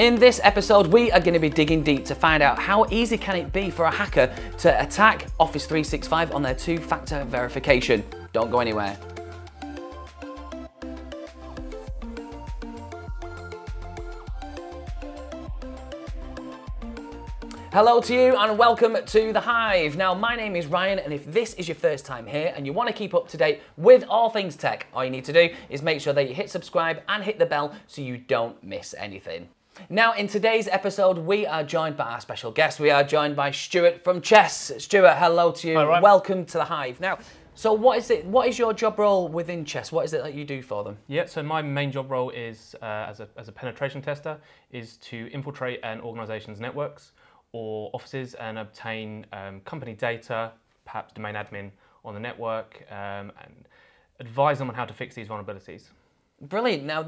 In this episode, we are going to be digging deep to find out how easy can it be for a hacker to attack Office 365 on their two-factor verification. Don't go anywhere. Hello to you and welcome to the Hive. Now, my name is Ryan, and if this is your first time here and you want to keep up to date with all things tech, all you need to do is make sure that you hit subscribe and hit the bell so you don't miss anything. Now, in today's episode, we are joined by our special guest. We are joined by Stuart from Chess. Stuart, hello to you. Hi, Ryan. Welcome to the Hive. Now, so what is your job role within Chess? What is it that you do for them? Yeah, so my main job role is, as a penetration tester, is to infiltrate an organization's networks or offices and obtain company data, perhaps domain admin on the network, and advise them on how to fix these vulnerabilities. Brilliant. Now,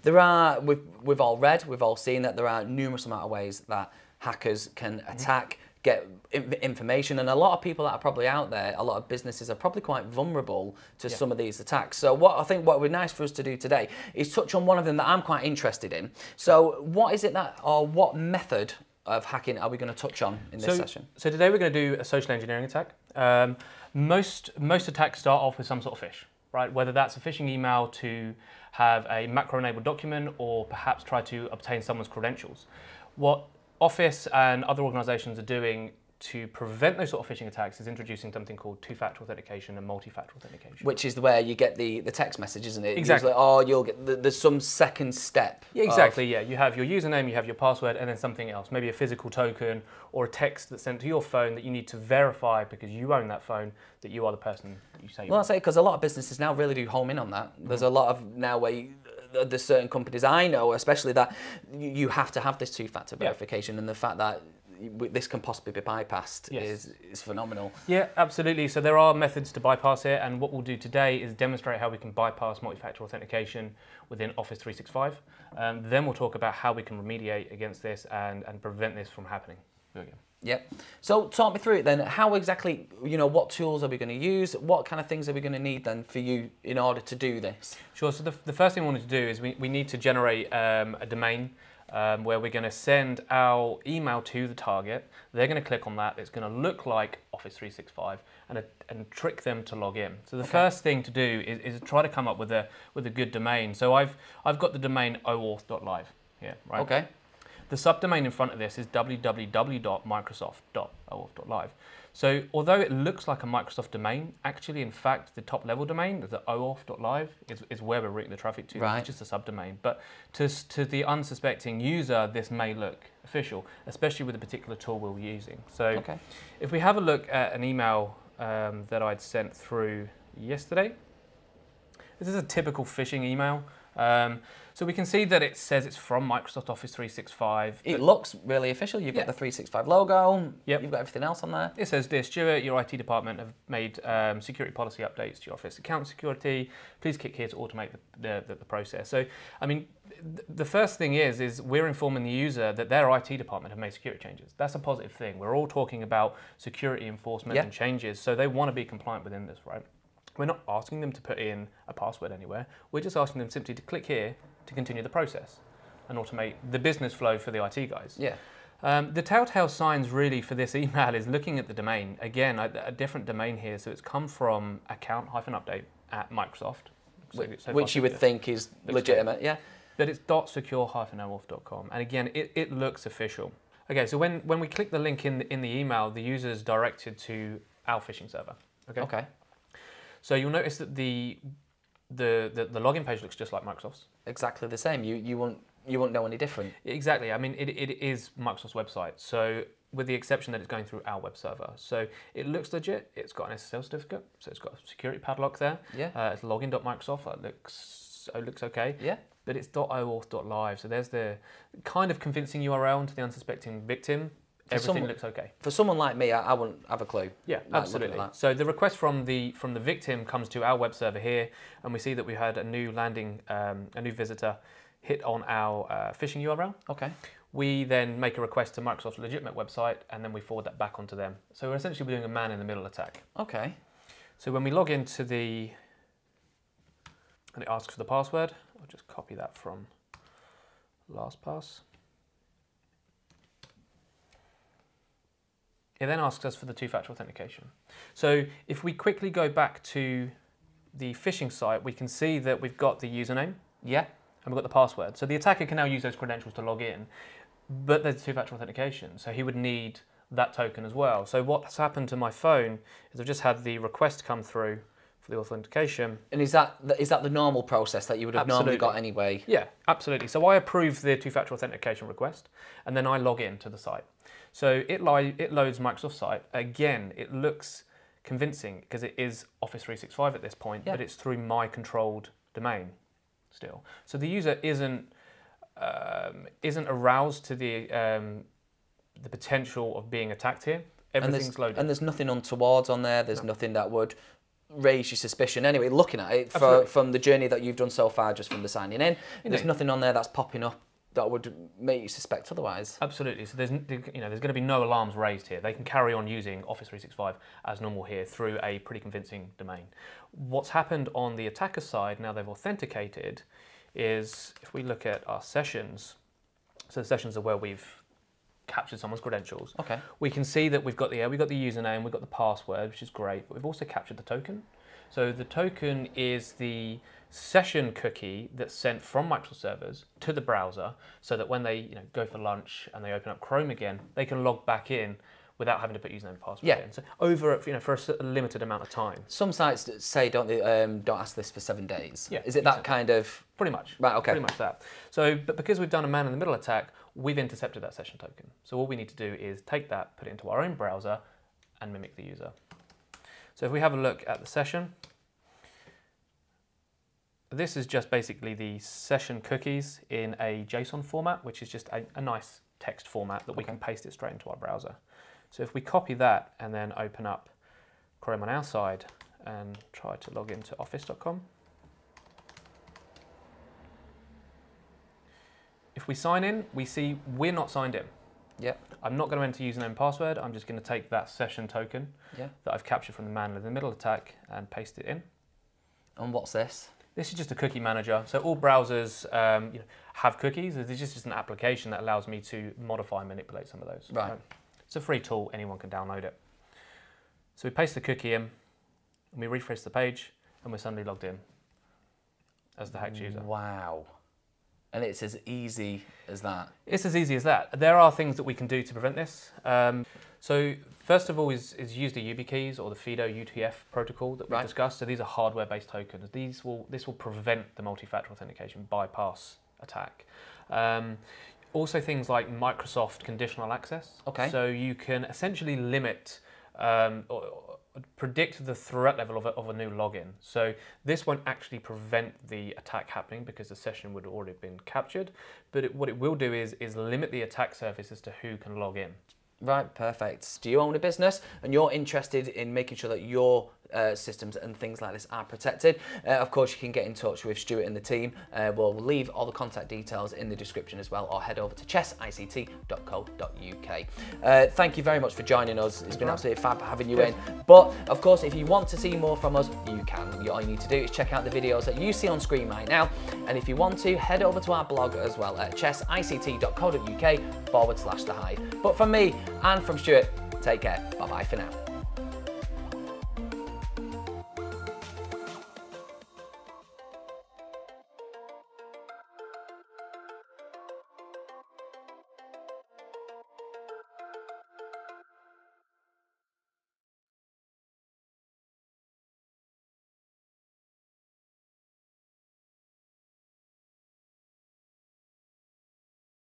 we've all read, we've all seen that there are numerous amount of ways that hackers can attack, get information, and a lot of people that are probably out there, a lot of businesses are probably quite vulnerable to some of these attacks. So what would be nice for us to do today is touch on one of them that I'm quite interested in. So what is it what method of hacking are we going to touch on in this session? So today we're going to do a social engineering attack. Most attacks start off with some sort of phish, right? Whether that's a phishing email to have a macro-enabled document or perhaps try to obtain someone's credentials. What Office and other organizations are doing to prevent those sort of phishing attacks is introducing something called two-factor authentication and multi-factor authentication. Which is where you get the text message, isn't it? Exactly. Usually, or you'll get, there's some second step. Yeah, exactly, yeah. You have your username, you have your password, and then something else, maybe a physical token or a text that's sent to your phone that you need to verify because you own that phone, that you are the person that you say you are. Well, I say, because a lot of businesses now really do home in on that. There's a lot of now where there's certain companies I know, especially that you have to have this two-factor verification, and the fact that this can possibly be bypassed is phenomenal. Yeah, absolutely. So there are methods to bypass it, and what we'll do today is demonstrate how we can bypass multi-factor authentication within Office 365. Then we'll talk about how we can remediate against this and prevent this from happening. Yep. So talk me through it then. How exactly, what tools are we going to use? What kind of things are we going to need then for you in order to do this? Sure. So the first thing we wanted to do is we need to generate a domain where we're going to send our email to the target. They're going to click on that. It's going to look like Office 365 and trick them to log in. So the first thing to do is try to come up with a good domain. So I've got the domain oauth.live here, right? Okay. The subdomain in front of this is www.microsoft.oauth.live. So although it looks like a Microsoft domain, actually, in fact, the top level domain, the oauth.live, is where we're routing the traffic to. Right. It's just a subdomain. But to the unsuspecting user, this may look official, especially with the particular tool we're using. So if we have a look at an email that I'd sent through yesterday, this is a typical phishing email. So we can see that it says it's from Microsoft Office 365. It looks really official. You've got the 365 logo. Yep. You've got everything else on there. It says, "Dear Stuart, your IT department have made security policy updates to your Office account security. Please click here to automate the process." So, I mean, the first thing is we're informing the user that their IT department have made security changes. That's a positive thing. We're all talking about security enforcement and changes, so they want to be compliant within this, right? We're not asking them to put in a password anywhere. We're just asking them simply to click here to continue the process and automate the business flow for the IT guys. Yeah. The telltale signs really for this email is looking at the domain. Again, a different domain here. So it's come from account-update at Microsoft. Which you would think is legitimate, yeah? But it's .secure-oauth.com. And again, it looks official. Okay, so when we click the link in the email, the user is directed to our phishing server. Okay. So you'll notice that the login page looks just like Microsoft's. Exactly the same. You won't know any different. Exactly. I mean, it is Microsoft's website. So with the exception that it's going through our web server. So it looks legit. It's got an SSL certificate. So it's got a security padlock there. Yeah. It's login.microsoft. It looks okay. Yeah. But it's .oauth.live. So there's the kind of convincing URL to the unsuspecting victim. Everything looks okay. For someone like me, I wouldn't have a clue. Yeah, absolutely. So the request from the victim comes to our web server here, and we see that we had a new visitor hit on our phishing URL. Okay. We then make a request to Microsoft's legitimate website, and then we forward that back onto them. So we're essentially doing a man-in-the-middle attack. Okay. So when we log into and it asks for the password, I'll just copy that from LastPass. it then asks us for the two-factor authentication. So if we quickly go back to the phishing site, we can see that we've got the username, Yeah. and we've got the password. So the attacker can now use those credentials to log in, but there's two-factor authentication, so he would need that token as well. So what's happened to my phone is I've just had the request come through for the authentication. And is that the normal process that you would have normally got anyway? Yeah, absolutely. So I approve the two-factor authentication request, and then I log in to the site. So it loads Microsoft site. Again, it looks convincing because it is Office 365 at this point, but it's through my controlled domain still. So the user isn't aroused to the potential of being attacked here. Everything's loaded. And there's nothing untoward on there. There's nothing that would raise your suspicion. Anyway, looking at it from the journey that you've done so far, just from the signing in, there's nothing on there that's popping up that would make you suspect otherwise. Absolutely. So there's going to be no alarms raised here. They can carry on using Office 365 as normal here through a pretty convincing domain. What's happened on the attacker side, now they've authenticated, is if we look at our sessions, so the sessions are where we've captured someone's credentials. Okay. We can see that we've got the username, we've got the password, which is great, but we've also captured the token. So the token is the session cookie that's sent from Microsoft servers to the browser, so that when they go for lunch and they open up Chrome again, they can log back in without having to put username and password in. So over for a limited amount of time. Some sites say don't ask this for 7 days. Yeah, is it that kind of? Pretty much. Right. Okay. Pretty much that. So, but because we've done a man-in-the-middle attack, we've intercepted that session token. So all we need to do is take that, put it into our own browser, and mimic the user. So if we have a look at the session, this is just basically the session cookies in a JSON format, which is just a nice text format that we can paste it straight into our browser. So if we copy that and then open up Chrome on our side and try to log into office.com. If we sign in, we see we're not signed in. Yep. I'm not going to enter username and password. I'm just going to take that session token that I've captured from the man-in-the-middle attack and paste it in. And what's this? This is just a cookie manager. So all browsers have cookies. This is just an application that allows me to modify and manipulate some of those. Right. It's a free tool. Anyone can download it. So we paste the cookie in, and we refresh the page, and we're suddenly logged in as the hacked user. Wow. And it's as easy as that? It's as easy as that. There are things that we can do to prevent this. So first of all is use the YubiKeys or the FIDO UTF protocol that we discussed. So these are hardware-based tokens. This will prevent the multi-factor authentication bypass attack. Also things like Microsoft conditional access. Okay. So you can essentially limit or predict the threat level of a new login. So this won't actually prevent the attack happening because the session would have already been captured, but what it will do is limit the attack surface as to who can log in. Right, perfect. Do you own a business and you're interested in making sure that your systems and things like this are protected? Of course, you can get in touch with Stuart and the team. We'll leave all the contact details in the description as well, or head over to chessict.co.uk. Thank you very much for joining us. It's been absolutely fab having you in. But of course, if you want to see more from us, you can. All you need to do is check out the videos that you see on screen right now. And if you want to, head over to our blog as well at chessict.co.uk/the Hive. But from me and from Stuart, take care. Bye-bye for now.